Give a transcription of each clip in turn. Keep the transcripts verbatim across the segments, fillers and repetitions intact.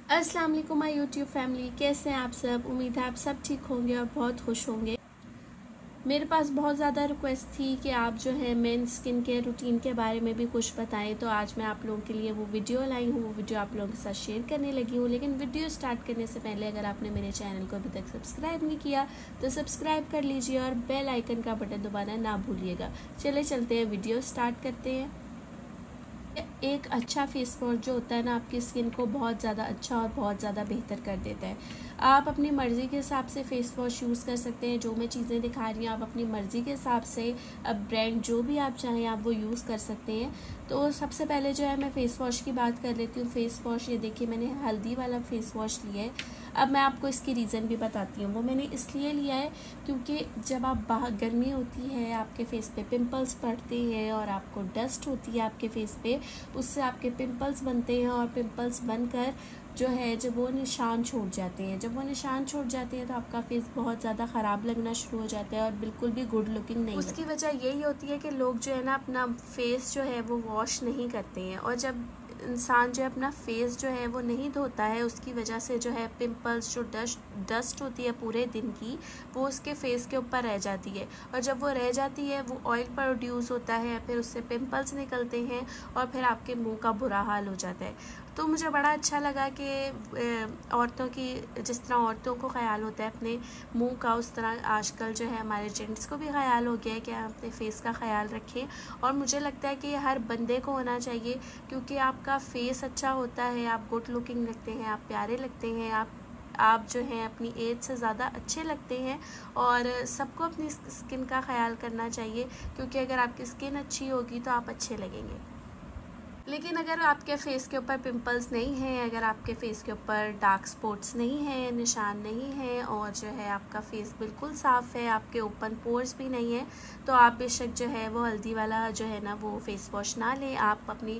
अस्सलाम वालेकुम my YouTube family, कैसे हैं आप सब। उम्मीद है आप सब ठीक होंगे और बहुत खुश होंगे। मेरे पास बहुत ज़्यादा रिक्वेस्ट थी कि आप जो है मेन स्किन केयर रूटीन के बारे में भी कुछ बताएं, तो आज मैं आप लोगों के लिए वो वीडियो लाई हूँ। वो वीडियो आप लोगों के साथ शेयर करने लगी हूँ। लेकिन वीडियो स्टार्ट करने से पहले अगर आपने मेरे चैनल को अभी तक सब्सक्राइब नहीं किया तो सब्सक्राइब कर लीजिए और बेल आइकन का बटन दबाना ना भूलिएगा। चले चलते हैं, वीडियो स्टार्ट करते हैं। एक अच्छा फेस वॉश जो होता है ना, आपकी स्किन को बहुत ज़्यादा अच्छा और बहुत ज़्यादा बेहतर कर देता है। आप अपनी मर्ज़ी के हिसाब से फ़ेस वॉश यूज़ कर सकते हैं। जो मैं चीज़ें दिखा रही हूँ आप अपनी मर्ज़ी के हिसाब से, अब ब्रांड जो भी आप चाहें आप वो यूज़ कर सकते हैं। तो सबसे पहले जो है मैं फ़ेस वॉश की बात कर लेती हूँ। फ़ेस वॉश ये देखिए, मैंने हल्दी वाला फ़ेस वॉश लिया है। अब मैं आपको इसकी रीज़न भी बताती हूँ। वो मैंने इसलिए लिया है क्योंकि जब आप बाहर, गर्मी होती है, आपके फेस पे पिंपल्स पड़ते हैं और आपको डस्ट होती है आपके फेस पे, उससे आपके पिंपल्स बनते हैं और पिंपल्स बनकर जो है जब वो निशान छोड़ जाते हैं जब वो निशान छोड़ जाते हैं तो आपका फेस बहुत ज़्यादा ख़राब लगना शुरू हो जाता है और बिल्कुल भी गुड लुकिंग नहीं। उसकी वजह यही होती है कि लोग जो है ना अपना फेस जो है वो वॉश नहीं करते हैं, और जब इंसान जो है अपना फेस जो है वो नहीं धोता है, उसकी वजह से जो है पिंपल्स, जो डस्ट डस्ट होती है पूरे दिन की, वो उसके फेस के ऊपर रह जाती है। और जब वो रह जाती है वो ऑयल प्रोड्यूस होता है, फिर उससे पिंपल्स निकलते हैं और फिर आपके मुंह का बुरा हाल हो जाता है। तो मुझे बड़ा अच्छा लगा कि औरतों की, जिस तरह औरतों को ख्याल होता है अपने मुंह का, उस तरह आजकल जो है हमारे जेंट्स को भी ख्याल हो गया है कि हम अपने फेस का ख्याल रखें। और मुझे लगता है कि ये हर बंदे को होना चाहिए, क्योंकि आपका फेस अच्छा होता है, आप गुड लुकिंग लगते हैं, आप प्यारे लगते हैं, आप आप जो हैं अपनी एज से ज़्यादा अच्छे लगते हैं। और सबको अपनी स्किन का ख्याल करना चाहिए, क्योंकि अगर आपकी स्किन अच्छी होगी तो आप अच्छे लगेंगे। लेकिन अगर आपके फेस के ऊपर पिंपल्स नहीं हैं, अगर आपके फेस के ऊपर डार्क स्पॉट्स नहीं हैं, निशान नहीं हैं, और जो है आपका फेस बिल्कुल साफ़ है, आपके ओपन पोर्स भी नहीं है, तो आप बेशक जो है वो हल्दी वाला जो है ना वो फेस वॉश ना लें। आप अपनी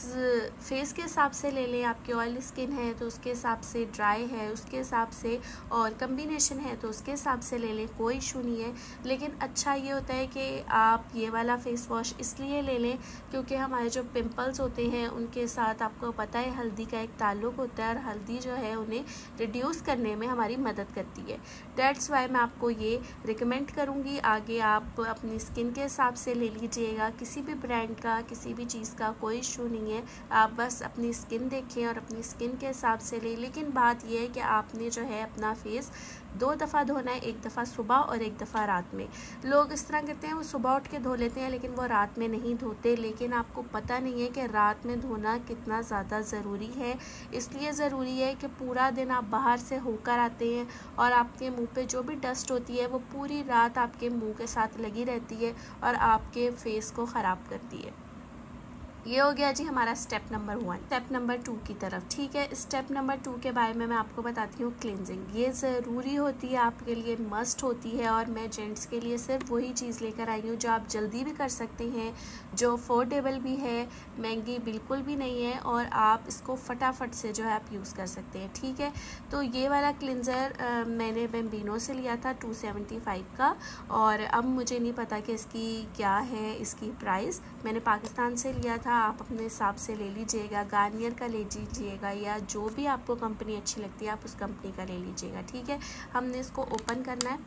फेस के हिसाब से ले लें। आपकी ऑयल स्किन है तो उसके हिसाब से, ड्राई है उसके हिसाब से, और कम्बिनेशन है तो उसके हिसाब से ले लें, कोई इशू नहीं है। लेकिन अच्छा ये होता है कि आप ये वाला फेस वॉश इसलिए ले लें क्योंकि हमारे जो पिंपल्स होते हैं उनके साथ, आपको पता है, हल्दी का एक ताल्लुक़ होता है और हल्दी जो है उन्हें रिड्यूस करने में हमारी मदद करती है। दैट्स वाई मैं आपको ये रिकमेंड करूँगी। आगे आप अपनी स्किन के हिसाब से ले लीजिएगा, किसी भी ब्रांड का, किसी भी चीज़ का कोई इशू नहीं है। आप बस अपनी स्किन देखें और अपनी स्किन के हिसाब से लें। लेकिन बात यह है कि आपने जो है अपना फेस दो दफ़ा धोना है, एक दफ़ा सुबह और एक दफ़ा रात में। लोग इस तरह करते हैं, वो सुबह उठ के धो लेते हैं लेकिन वो रात में नहीं धोते। लेकिन आपको पता नहीं है कि रात में धोना कितना ज़्यादा ज़रूरी है। इसलिए ज़रूरी है कि पूरा दिन आप बाहर से होकर आते हैं और आपके मुंह पे जो भी डस्ट होती है वो पूरी रात आपके मुंह के साथ लगी रहती है और आपके फेस को ख़राब करती है। ये हो गया जी हमारा step number one. Step number two की तरफ, ठीक है। स्टेप नंबर टू के बारे में मैं आपको बताती हूँ। क्लिनजिंग ये ज़रूरी होती है, आपके लिए मस्ट होती है, और मैं जेंट्स के लिए सिर्फ वही चीज़ लेकर आई हूँ जो आप जल्दी भी कर सकते हैं, जो अफोर्डेबल भी है, महंगी बिल्कुल भी नहीं है, और आप इसको फटाफट से जो है आप यूज़ कर सकते हैं, ठीक है। तो ये वाला क्लिनज़र मैंने बेम्बिनो से लिया था टू सेवेंटी फाइव का, और अब मुझे नहीं पता कि इसकी क्या है इसकी प्राइस। मैंने पाकिस्तान से लिया था, आप अपने हिसाब से ले लीजिएगा, गार्नियर का ले लीजिएगा, या जो भी आपको कंपनी अच्छी लगती है आप उस कंपनी का ले लीजिएगा, ठीक है। हमने इसको ओपन करना है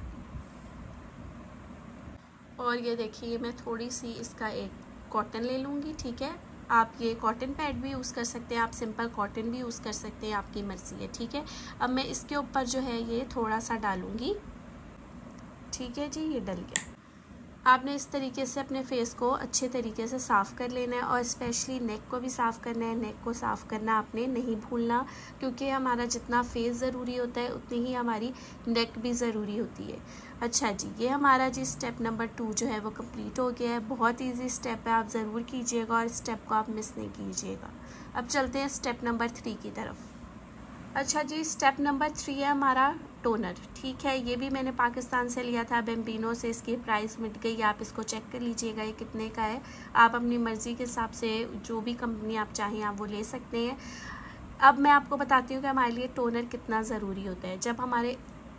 और ये देखिए मैं थोड़ी सी इसका एक कॉटन ले लूँगी, ठीक है। आप ये कॉटन पैड भी यूज़ कर सकते हैं, आप सिंपल कॉटन भी यूज़ कर सकते हैं, आपकी मर्ज़ी है, ठीक है। अब मैं इसके ऊपर जो है ये थोड़ा सा डालूँगी, ठीक है जी, ये डल गया। आपने इस तरीके से अपने फेस को अच्छे तरीके से साफ़ कर लेना है, और स्पेशली नेक को भी साफ़ करना है। नेक को साफ़ करना आपने नहीं भूलना, क्योंकि हमारा जितना फेस ज़रूरी होता है उतनी ही हमारी नेक भी ज़रूरी होती है। अच्छा जी, ये हमारा जी स्टेप नंबर टू जो है वो कंप्लीट हो गया है। बहुत इजी स्टेप है, आप ज़रूर कीजिएगा और स्टेप को आप मिस नहीं कीजिएगा। अब चलते हैं स्टेप नंबर थ्री की तरफ। अच्छा जी, स्टेप नंबर थ्री है हमारा टोनर, ठीक है। ये भी मैंने पाकिस्तान से लिया था, बेम्बिनो से। इसकी प्राइस मिट गई, आप इसको चेक कर लीजिएगा ये कितने का है। आप अपनी मर्ज़ी के हिसाब से जो भी कंपनी आप चाहें आप वो ले सकते हैं। अब मैं आपको बताती हूँ कि हमारे लिए टोनर कितना ज़रूरी होता है। जब हमारे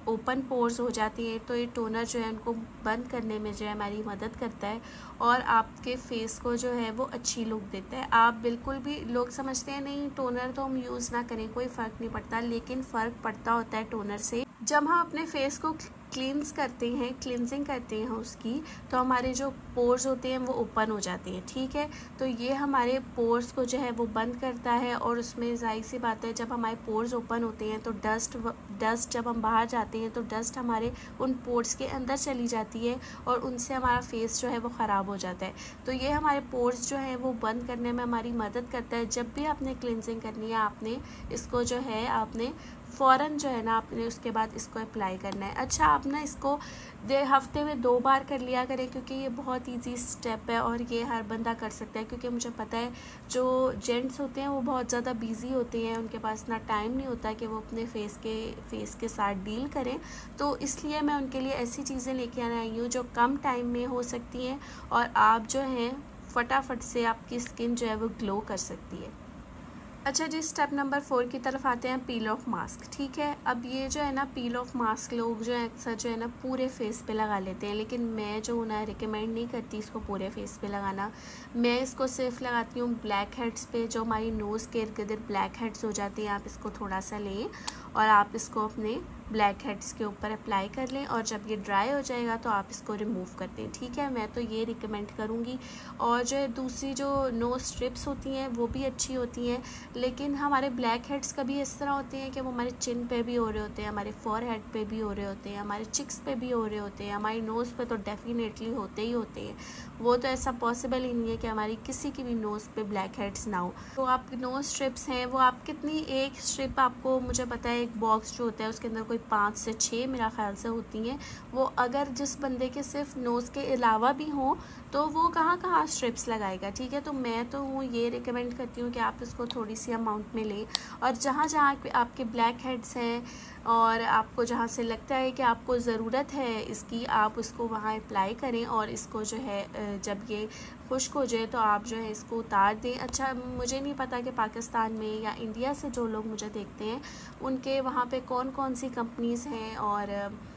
ओपन पोर्स हो जाती हैं, तो ये टोनर जो है उनको बंद करने में जो है हमारी मदद करता है और आपके फेस को जो है वो अच्छी लुक देता है। आप बिल्कुल भी, लोग समझते हैं नहीं टोनर तो हम यूज़ ना करें कोई फ़र्क नहीं पड़ता, लेकिन फ़र्क पड़ता होता है टोनर से। जब हम अपने फेस को क्लींस करते हैं, क्लिनजिंग करते हैं उसकी, तो हमारे जो पोर्स होते हैं वो ओपन हो जाते हैं, ठीक है। तो ये हमारे पोर्स को जो है वो बंद करता है और उसमें जाहिर सी बात है जब हमारे पोर्स ओपन होते हैं तो डस्ट डस्ट जब हम बाहर जाते हैं तो डस्ट हमारे उन पोर्स के अंदर चली जाती है और उनसे हमारा फेस जो है वो ख़राब हो जाता है। तो ये हमारे पोर्स जो हैं वो बंद करने में हमारी मदद करता है। जब भी आपने क्लिनजिंग करनी है आपने इसको जो है आपने फ़ौरन जो है ना आपने उसके बाद इसको अप्लाई करना है। अच्छा, आप ना इसको दे हफ्ते में दो बार कर लिया करें, क्योंकि ये बहुत इजी स्टेप है और ये हर बंदा कर सकता है। क्योंकि मुझे पता है जो जेंट्स होते हैं वो बहुत ज़्यादा बिजी होते हैं, उनके पास ना टाइम नहीं होता कि वो अपने फेस के फेस के साथ डील करें। तो इसलिए मैं उनके लिए ऐसी चीज़ें लेके आने आई हूँ जो कम टाइम में हो सकती हैं और आप जो हैं फटाफट से आपकी स्किन जो है वो ग्लो कर सकती है। अच्छा जी, स्टेप नंबर फोर की तरफ आते हैं, पील ऑफ मास्क। ठीक है, अब ये जो है ना पील ऑफ मास्क लोग जो है अक्सर जो है ना पूरे फेस पे लगा लेते हैं, लेकिन मैं जो ना रिकमेंड नहीं करती इसको पूरे फेस पे लगाना। मैं इसको सिर्फ लगाती हूँ ब्लैक हेड्स पे, जो हमारी नोज़ के इर्द गिर्द ब्लैक हेड्स हो जाती हैं। आप इसको थोड़ा सा लें और आप इसको अपने ब्लैक हेड्स के ऊपर अप्लाई कर लें और जब ये ड्राई हो जाएगा तो आप इसको रिमूव कर दें। ठीक है, मैं तो ये रिकमेंड करूँगी। और जो है दूसरी जो नोज स्ट्रिप्स होती हैं वो भी अच्छी होती हैं, लेकिन हमारे ब्लैक हेड्स कभी इस तरह होते हैं कि वो हमारे चिन पे भी हो रहे होते हैं, हमारे फॉर हेड पे भी हो रहे होते हैं, हमारे चिक्स पे भी हो रहे होते हैं, हमारी नोज़ पे तो डेफिनेटली होते ही होते हैं। वो तो ऐसा पॉसिबल ही नहीं है कि हमारी किसी की भी नोज़ पे ब्लैक हेड्स ना हो। तो आपकी नोज स्ट्रिप्स हैं वो आप कितनी, एक स्ट्रिप आपको, मुझे पता है एक बॉक्स जो होता है उसके अंदर कोई पाँच से छः मेरा ख्याल से होती हैं। वो अगर जिस बंदे के सिर्फ नोज़ के अलावा भी हों तो वो कहाँ कहाँ स्ट्रिप्स लगाएगा। ठीक है, तो मैं तो हूँ ये रिकमेंड करती हूँ कि आप इसको थोड़ी सी अमाउंट में लें और जहाँ जहाँ आपके ब्लैक हेड्स हैं और आपको जहाँ से लगता है कि आपको ज़रूरत है इसकी, आप उसको वहाँ अप्लाई करें और इसको जो है जब ये खुश्क हो जाए तो आप जो है इसको उतार दें। अच्छा, मुझे नहीं पता कि पाकिस्तान में या इंडिया से जो लोग मुझे देखते हैं उनके वहाँ पे कौन कौन सी कंपनीज़ हैं और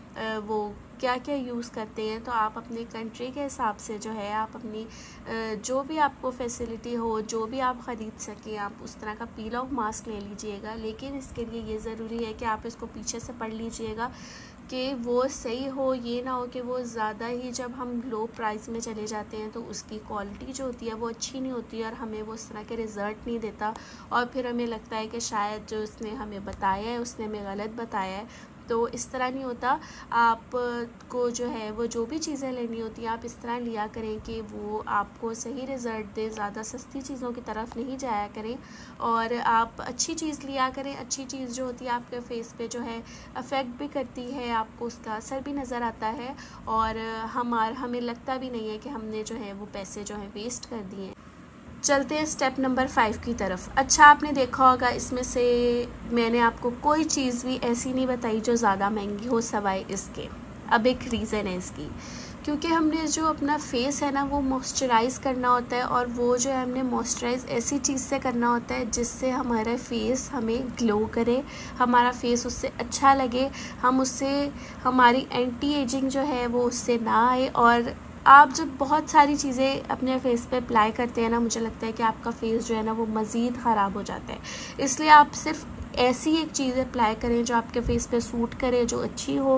वो क्या क्या यूज़ करते हैं, तो आप अपनी कंट्री के हिसाब से जो है आप अपनी जो भी आपको फैसिलिटी हो, जो भी आप ख़रीद सकें, आप उस तरह का पील ऑफ मास्क ले लीजिएगा। लेकिन इसके लिए ये ज़रूरी है कि आप इसको पीछे से पढ़ लीजिएगा कि वो सही हो, ये ना हो कि वो ज़्यादा ही जब हम लो प्राइस में चले जाते हैं तो उसकी क्वालिटी जो होती है वो अच्छी नहीं होती और हमें वो उस तरह के रिज़ल्ट नहीं देता और फिर हमें लगता है कि शायद जो उसने हमें बताया है उसने हमें गलत बताया है। तो इस तरह नहीं होता। आप को जो है वो जो भी चीज़ें लेनी होती हैं आप इस तरह लिया करें कि वो आपको सही रिज़ल्ट दे, ज़्यादा सस्ती चीज़ों की तरफ नहीं जाया करें और आप अच्छी चीज़ लिया करें। अच्छी चीज़ जो होती है आपके फेस पे जो है अफेक्ट भी करती है, आपको उसका असर भी नज़र आता है और हमार हमें लगता भी नहीं है कि हमने जो है वो पैसे जो है वेस्ट कर दिए। चलते हैं स्टेप नंबर फाइव की तरफ। अच्छा, आपने देखा होगा इसमें से मैंने आपको कोई चीज़ भी ऐसी नहीं बताई जो ज़्यादा महंगी हो सवाए इसके। अब एक रीज़न है इसकी, क्योंकि हमने जो अपना फेस है ना वो मॉइस्चराइज़ करना होता है और वो जो है हमने मॉइस्चराइज़ ऐसी चीज़ से करना होता है जिससे हमारा फेस हमें ग्लो करे, हमारा फेस उससे अच्छा लगे, हम उससे हमारी एंटी एजिंग जो है वो उससे ना आए। और आप जब बहुत सारी चीज़ें अपने फेस पे अप्लाई करते हैं ना, मुझे लगता है कि आपका फेस जो है ना वो मज़ीद ख़राब हो जाता है। इसलिए आप सिर्फ ऐसी एक चीज़ अप्लाई करें जो आपके फेस पे सूट करे, जो अच्छी हो।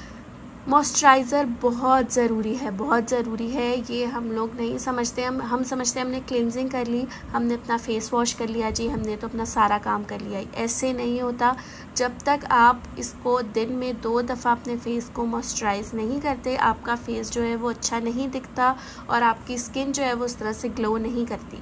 मॉइस्चराइज़र बहुत ज़रूरी है, बहुत ज़रूरी है। ये हम लोग नहीं समझते, हम हम समझते हैं हमने क्लिनजिंग कर ली, हमने अपना फेस वॉश कर लिया, जी हमने तो अपना सारा काम कर लिया। ऐसे नहीं होता। जब तक आप इसको दिन में दो दफ़ा अपने फेस को मॉइस्चराइज़ नहीं करते, आपका फेस जो है वो अच्छा नहीं दिखता और आपकी स्किन जो है वो उस तरह से ग्लो नहीं करती।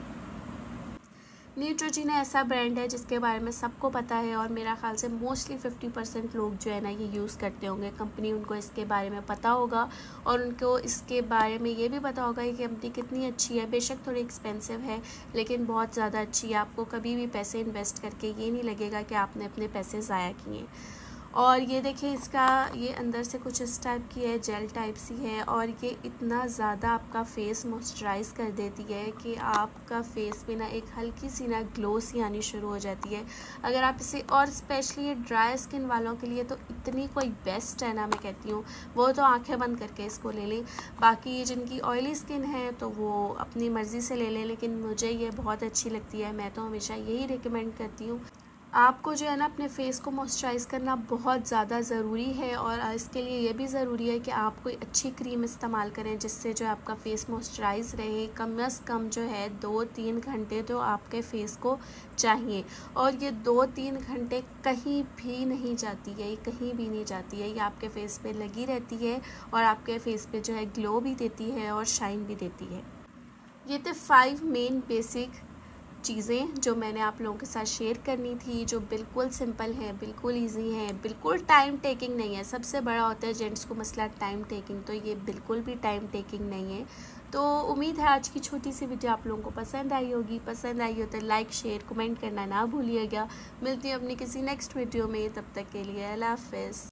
न्यूट्रोजीना ऐसा ब्रांड है जिसके बारे में सबको पता है और मेरा ख्याल से मोस्टली फिफ्टी परसेंट लोग जो है ना ये यूज़ करते होंगे। कंपनी, उनको इसके बारे में पता होगा और उनको इसके बारे में ये भी पता होगा कि कंपनी कितनी अच्छी है। बेशक थोड़ी एक्सपेंसिव है लेकिन बहुत ज़्यादा अच्छी है। आपको कभी भी पैसे इन्वेस्ट करके ये नहीं लगेगा कि आपने अपने पैसे ज़ाया किए। और ये देखिए इसका ये अंदर से कुछ इस टाइप की है, जेल टाइप सी है, और ये इतना ज़्यादा आपका फेस मॉइस्चराइज कर देती है कि आपका फेस पे ना एक हल्की सी ना ग्लो सी आनी शुरू हो जाती है अगर आप इसे, और स्पेशली ये ड्राई स्किन वालों के लिए तो इतनी कोई बेस्ट है ना, मैं कहती हूँ वो तो आंखें बंद करके इसको ले लें। बाकी जिनकी ऑयली स्किन है तो वो अपनी मर्ज़ी से ले लें, लेकिन मुझे ये बहुत अच्छी लगती है, मैं तो हमेशा यही रिकमेंड करती हूँ। आपको जो है ना अपने फेस को मॉइस्चराइज़ करना बहुत ज़्यादा ज़रूरी है, और इसके लिए ये भी ज़रूरी है कि आप कोई अच्छी क्रीम इस्तेमाल करें जिससे जो आपका फेस मॉइस्चराइज़ रहे। कम अज़ कम जो है दो तीन घंटे तो आपके फेस को चाहिए, और ये दो तीन घंटे कहीं भी नहीं जाती है, ये कहीं भी नहीं जाती है, ये आपके फेस पे लगी रहती है और आपके फेस पे जो है ग्लो भी देती है और शाइन भी देती है। ये थे फाइव मेन बेसिक चीज़ें जो मैंने आप लोगों के साथ शेयर करनी थी, जो बिल्कुल सिंपल हैं, बिल्कुल इजी हैं, बिल्कुल टाइम टेकिंग नहीं है। सबसे बड़ा होता है जेंट्स को मसला टाइम टेकिंग, तो ये बिल्कुल भी टाइम टेकिंग नहीं है। तो उम्मीद है आज की छोटी सी वीडियो आप लोगों को पसंद आई होगी। पसंद आई हो तो लाइक शेयर कमेंट करना ना भूलिएगा। मिलती हूँ अपनी किसी नेक्स्ट वीडियो में, तब तक के लिए अल्लाह हाफ़िज़।